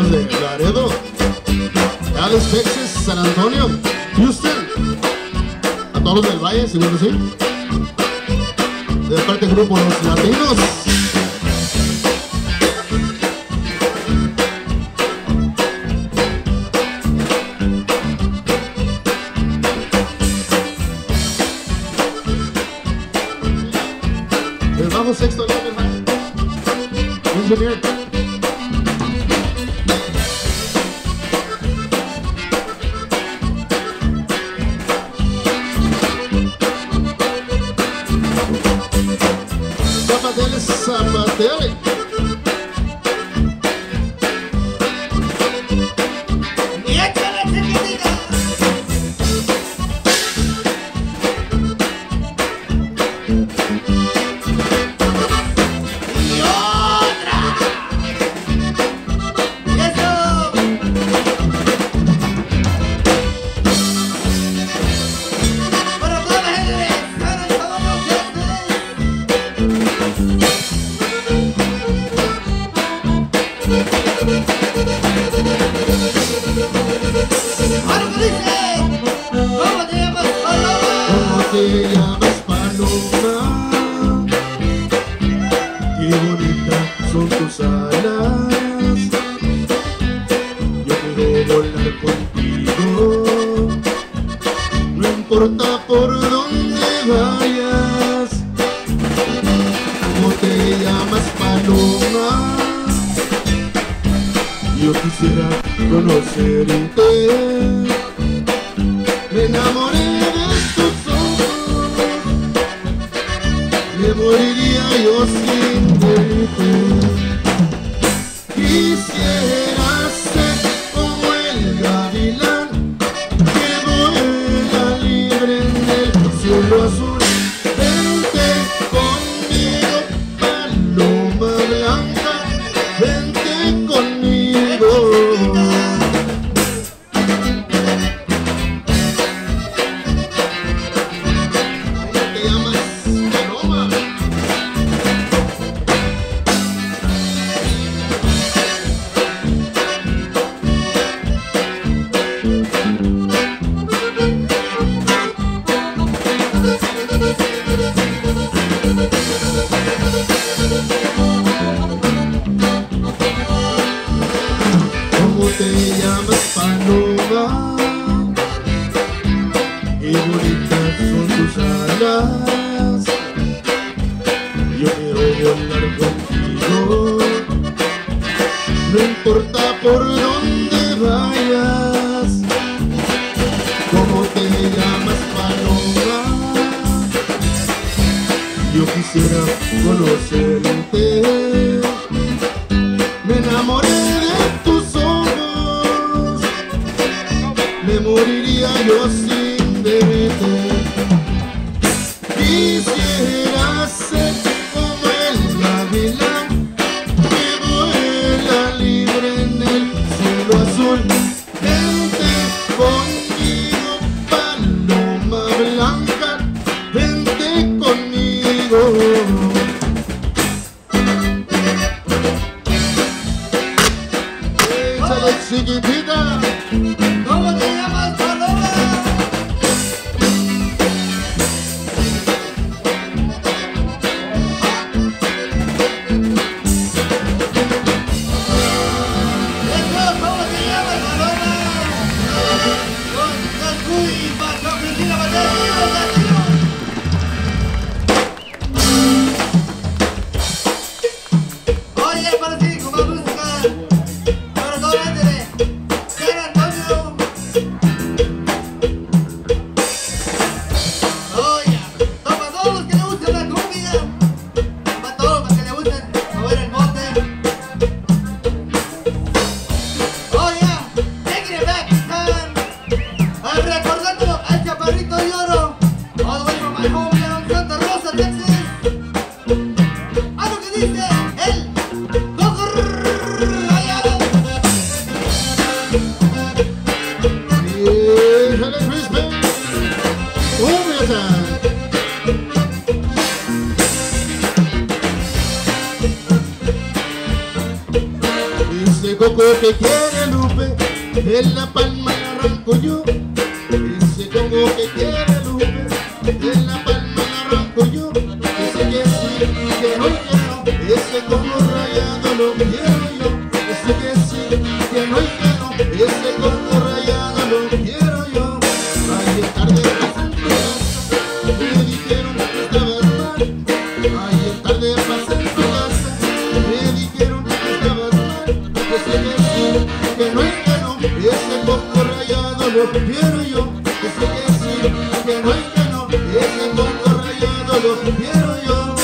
paisanos de Laredo, Dallas, Texas, San Antonio, Houston, a todos los del Valle, seguro que sí. De parte del grupo Los Latinos. El bajo sexto nivel, hermano. Engineer. Zapatele, zapatele. Y échale chiquitica. Y otra. Y eso. Para toda la gente de San Antonio, algo dice, ¿cómo te llamas, Paloma? ¿Cómo te llamas, Paloma? Qué bonitas son tus alas. Yo quiero volar contigo, no importa por dónde vayas. ¿Cómo te llamas, Paloma? Yo quisiera conocerte. Me enamoré de tus ojos, me moriría yo sin verte. Quisiera ser como el gavilán que vuela libre en el cielo azul. Vente conmigo, paloma blanca, vente conmigo. Te llamas Paloma. ¿Cómo te llamas, Paloma? Qué bonitas son tus alas. Yo quiero volar contigo, no importa por dónde vayas. ¿Cómo te llamas, Paloma? Yo quisiera conocerte. Me enamoré de tus ojos, me moriría yo sin verte. Quisiera ser como el gavilán que vuela libre en el cielo azul. Vente conmigo, paloma blanca, vente conmigo. Échale chiquitita. ¿Cómo te llamas, Paloma? coco que quiere Lupe, en la palma le arranco yo. Ese coco que quiere Lupe, en la palma le arranco yo. Ese que sí, que no y que no, ese coco rayado lo quiero yo. Ese que sí, que no y que no, ese coco rayado lo quiero yo. Ayer tarde pasé en tu casa, me dijeron que estabas mal. Ayer tarde pasé en tu casa, me dijeron que estabas mal. Ese que sí, que no y que no, ese coco rayado lo quiero yo. Ese que sí, que no y que no, ese coco rayado lo quiero yo.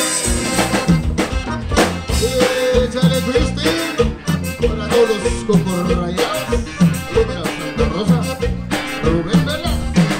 Échale Christina, para todos los cocos rayados. Mira, Santa Rosa, Rubén Vela.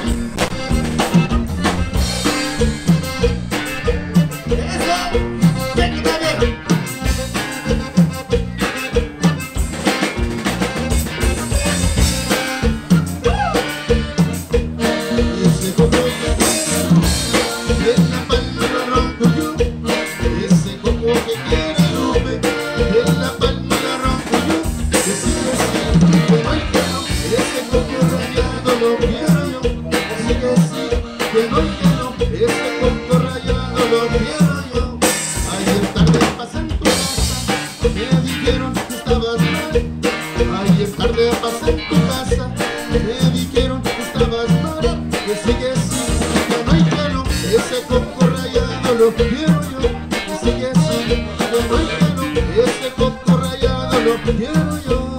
Ese coco que quiere, en la palma lo arranco yo. Ese coco que quiere Lupe, en la palma lo arranco yo. Ese que sí, que no y que no, ese coco rayado lo quiero yo. Ese que sí, que no y que no, ese coco rayado lo quiero yo. Ayer tarde pasé en tu casa, me dijeron que estabas mal. Ayer tarde pasé en tu casa, me dijeron que estabas mal. Ese que sí, que no y que no, ese coco rayado lo quiero yo. Ese que sí, que no y que no, ese coco rayado lo quiero yo.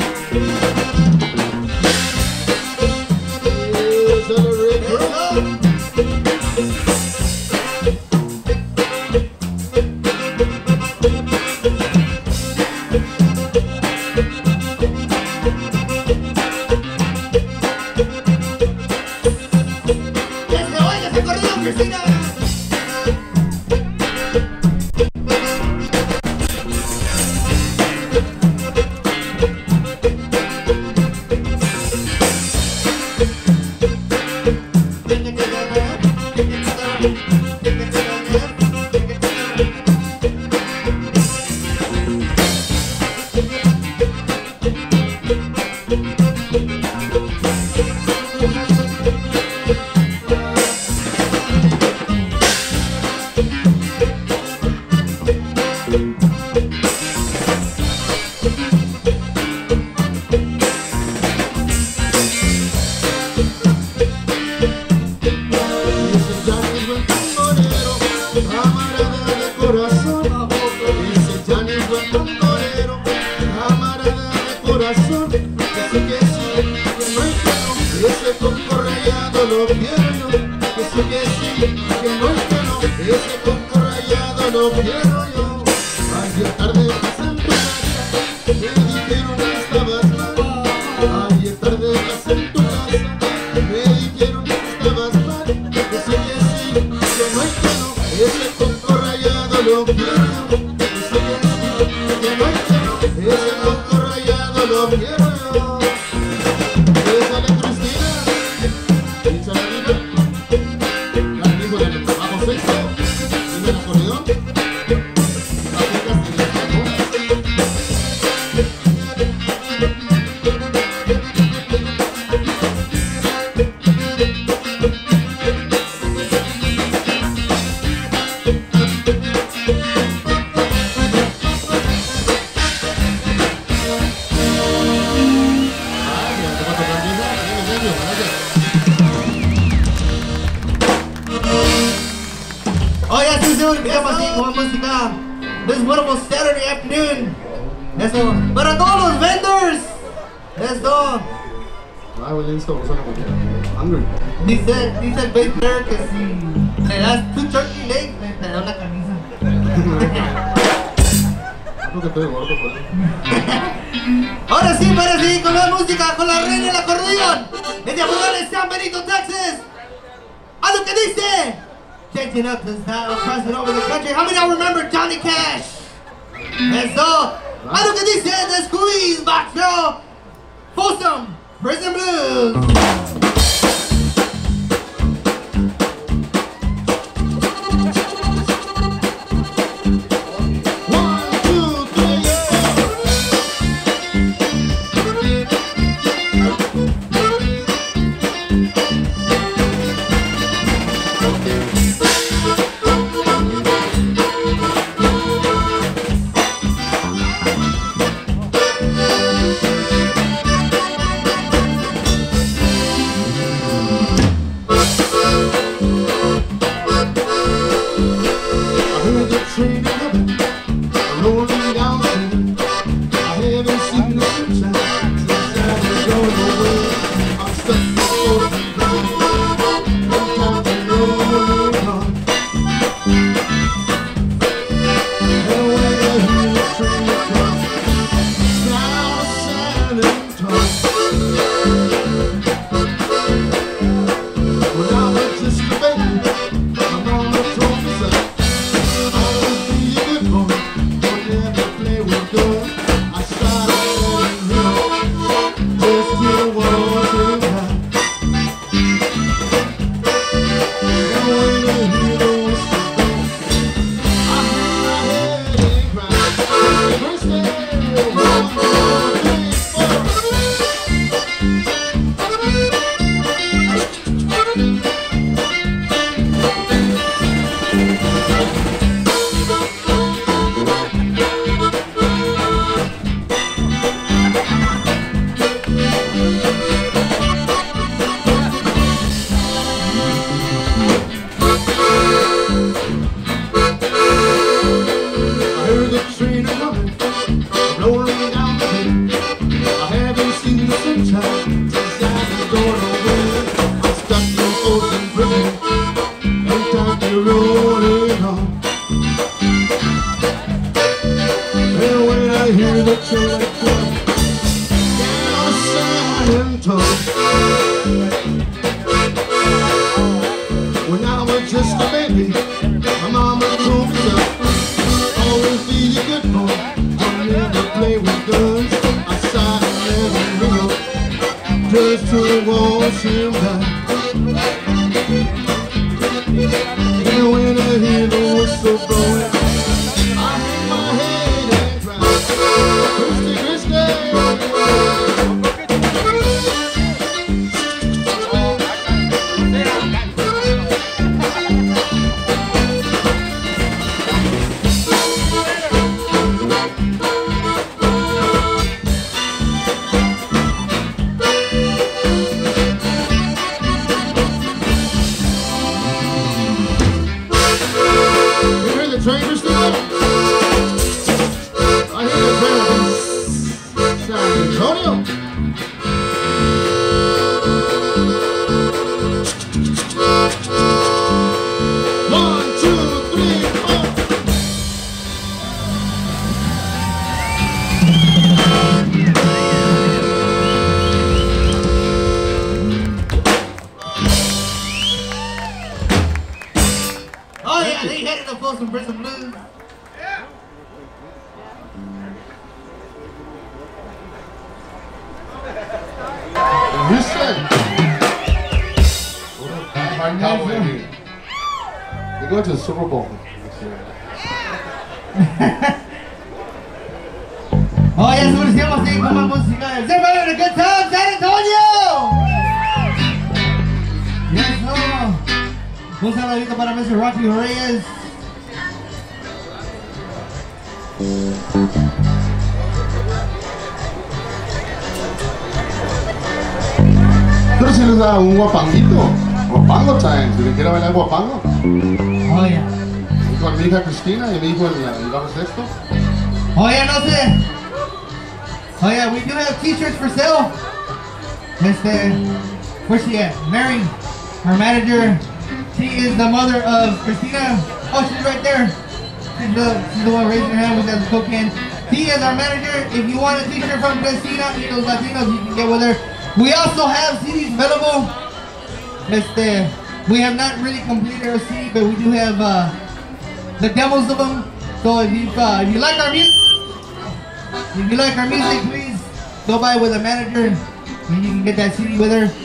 ¡Que se oiga ese corrido, Christina! Ese coco rayado lo quiero yo. Ese que sí, que no y que no, ese coco rayado lo quiero yo. Ayer tarde pasé en tu casa, me dijeron que estabas mal. Ayer tarde pasé en tu casa, me dijeron que estabas mal. Ese que sí, que no y que no, ese coco rayado lo quiero yo. Ese que sí, que no y que no, ese coco rayado lo quiero yo. Échale Christina, échale Rita, el hijo del bajo sexto, y del acordeón, Oh yeah, sí, empezamos así con música. This wonderful Saturday afternoon. Eso, para todos los vendors. Eso. Ah, güey, listo, vamos a la comida. Hungry. Dice el bass player que si le das 2 turkey legs, te da una camisa. Creo que estoy gordo, pues. Ahora sí, con la música, con la reina del acordeón. Desde Abuela de San Benito, Texas. A lo que dice. Changing up the style, crossing over the country. How many of y'all remember Johnny Cash? Eso. A lo que dice The Squeeze Box Show. Folsom Prison Blues. When I was just a baby, my mama told me to always be a good boy. Don't never play with guns outside and never real, just to wash him down. And when I hear the whistle blowing, I hang my head and cry. Christy, Christy. Train, Christina? I hear the train from San Antonio. One, two, three, four. Oh yeah, they headed to Folsom Prison Blues. You said my nephew. They're going to the Super Bowl this year. Oh yes, we're still saying come on, música. Is everybody having a good time, San Antonio? Yes, no. Un saludito para Mr. Rocky Reyes. Pero si les da un guapanguito, guapango time, si le quiere bailar guapango. Oh yeah. Con mi hija Christina y mi hijo el bajo sexto. Oh yeah, no sé. Oh yeah, we do have t-shirts for sale. Where's she at? Mary, our manager. She is the mother of Christina. Oh, she's right there. She's the one raising her hand with that Coke can. She is our manager. If you want a t-shirt from Christina y los Latinos, you can get with her. We also have CDs available. We have not really completed our CD, but we do have the demos of them. So if you like our music, please go by with a manager and you can get that CD with her.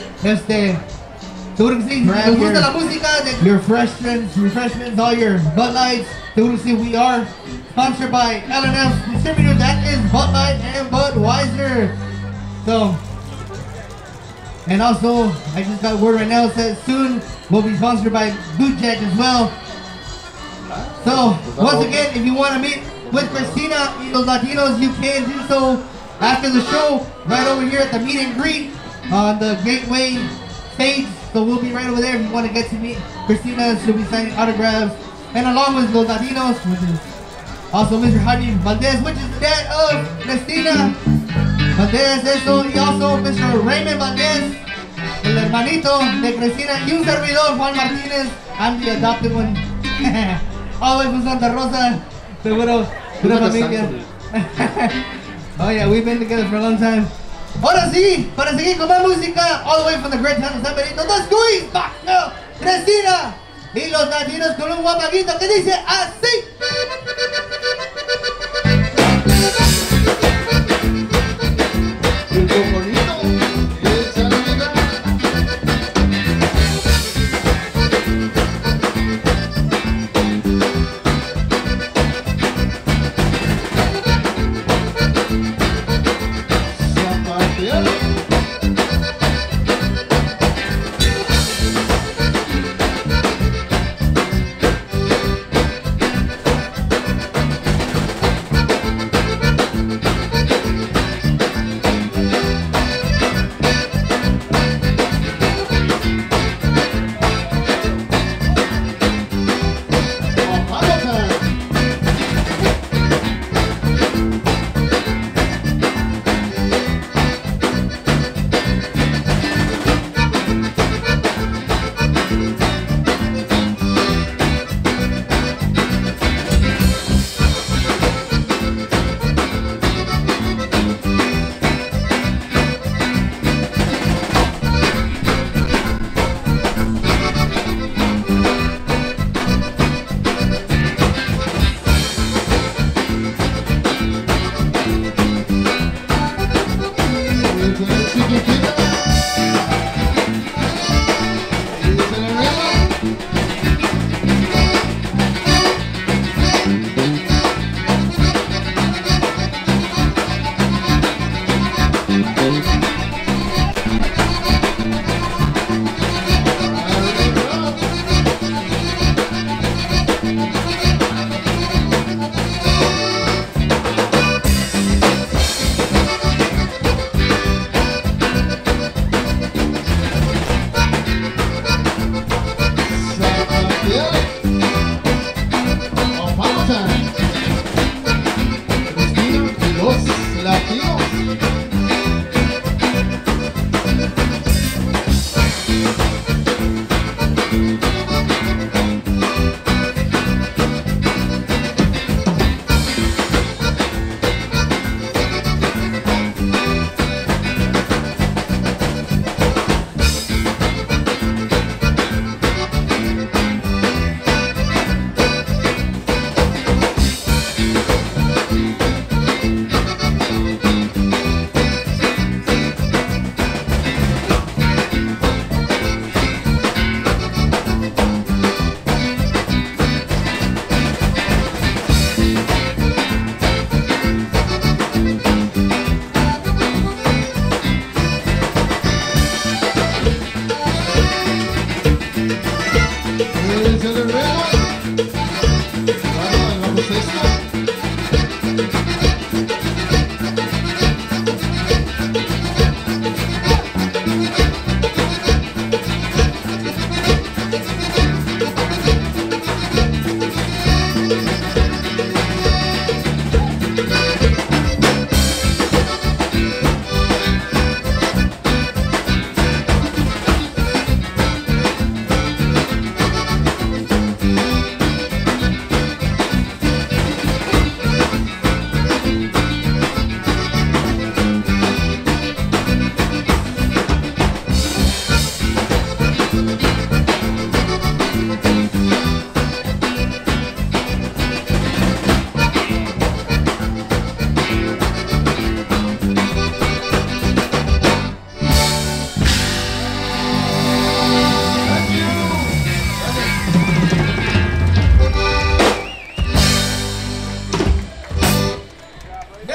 Grab your refreshments, all your Bud Lights. We are sponsored by L&F Distributor. That is Bud Light and Budweiser. So, and also, I just got word right now that soon we'll be sponsored by Boot Jack as well. So, once again, if you want to meet with Christina y los Latinos, you can do so after the show, right over here at the meet and greet on the Gateway stage. So we'll be right over there if you want to get to meet Christina. She'll be signing autographs. And along with los Latinos, which is also Mr. Jaime Valdez, which is the dad of Christina Valdez, eso, y also Mr. Raymond Valdez, el hermanito de Christina, y un servidor, Juan Martinez. I'm the adopted one. All the way from Santa Rosa. Seguro, pura familia. Oh yeah, we've been together for a long time. Ahora sí, para seguir con más música, all the way from the great town of San Benito, the Squeeze Box, no, Christina y los Latinos con un guapaguito que dice así. El coconito de San Miguel.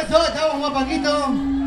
pasó? Estamos más Paquito.